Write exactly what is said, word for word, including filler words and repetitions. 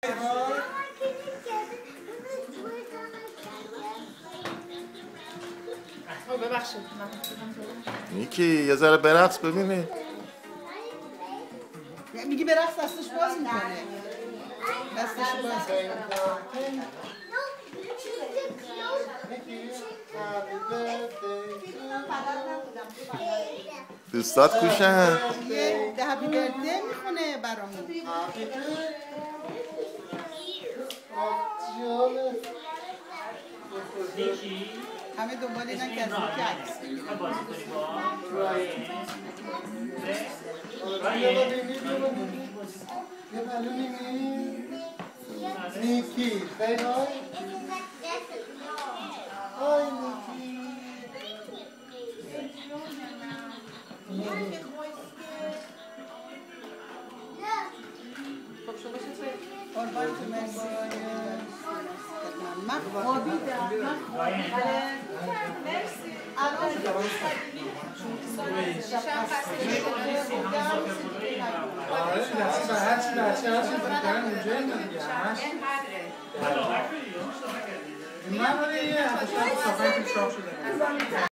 نیکی یه ذره برقص ببینی. میگی برقص دستش باز میکنه. دستش باز دوستات کوشن یه ده هپی برده میخونه برامون. همه دنبال اینن که از نیکی عکس نیکی خیلی های های نیکی خب شما چطوری؟ قربانتون مرسی من خوابیدم من خوابیدم مرسی الان شب خسته بودم آره بچه هرچی بچه هرچی بودن اونجا این دیگه همش من رو یه هفتش صفحه که چاپ شده